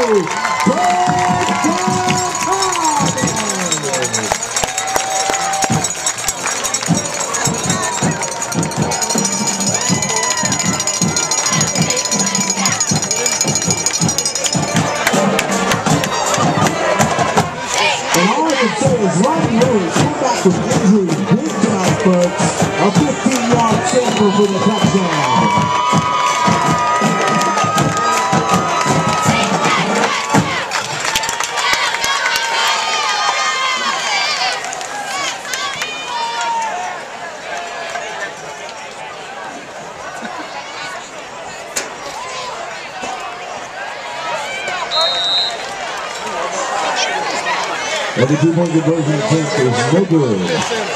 Rodney Rowe come back with injury big tonight, folks. A 15-yard safer for the touchdown. And the 2-point conversion attempt is no good.